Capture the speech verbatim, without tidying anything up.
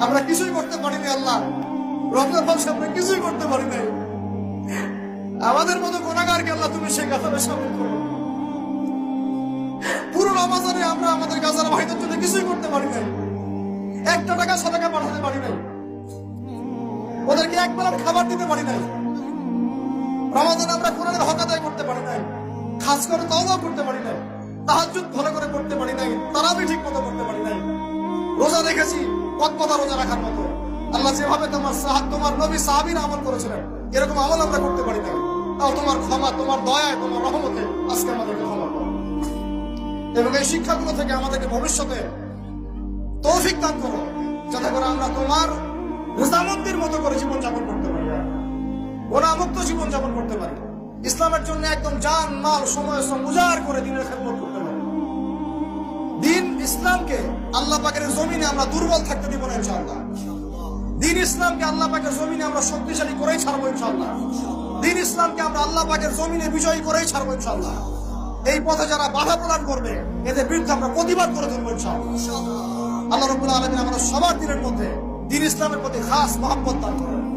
আমরা কিছুই করতে পারিনি আল্লাহ, রমজান মাসে আমরা কিছুই করতে পারি নাই। আমাদের মতো গুনাহগারকে আল্লাহ তুমি সেই কাতারে শামিল করো। পুরো রমজানে আমরা আমাদের গাজার ভাইদের জন্য কিছুই করতে পারি নাই, একটা টাকা সাদাকা পাঠাতে পারি নাই, ওদেরকে এক বেলার খাবার দিতে পারি নাই। রমজানে আমরা কোরআনের হক আদায় করতে পারি নাই, খাস করে তওবা করতে পারি নাই, তাহাজ্জুদ ভালো করে করতে পারি নাই, তারাবি ঠিক মতো করতে পারি নাই। রোজা রেখেছি কতটা রোজা রাখার মতো, আল্লাহ যেভাবে তোমার সাহাব তোমার নবী সাহাবীরা আমল করেছিলেন এরকম আমল আমরা করতে পারি নাই। তাও তোমার ক্ষমা, তোমার দয়ায়, তোমার রহমতে আজকে আমাদেরকে ক্ষমা করো এবং এই শিক্ষাগুলো থেকে আমাদেরকে ভবিষ্যতে তৌফিক দান করো, যাতে করে আমরা তোমার রেজামন্দির মতো করে জীবনযাপন করতে পারি, গুনাহমুক্ত জীবনযাপন করতে পারি, ইসলামের জন্য একদম জান মাল সময় উজাড় করে দিনের খেদমত করতে পারি। দিন ইসলামকে আল্লাহ পাকের জমিনে আমরা দুর্বল থাকতে দিব না ইনশাআল্লাহ। দিন ইসলামকে আল্লাহ পাকের জমিনে আমরা শক্তিশালী করেই ছাড়বো ইনশাআল্লাহ। দিন ইসলামকে আমরা আল্লাহ পাকের জমিনে বিজয়ী করেই ছাড়বো ইনশাআল্লাহ। এই পথে যারা বাধা প্রদান করবে এদের বিরুদ্ধে আমরা প্রতিবাদ করে ধরবো ইনশাআল্লাহ। আল্লাহ রাব্বুল আলামিন আমাদের সবার দিনের মধ্যে দিন ইসলামের প্রতি খাস মহব্বত দান করেন।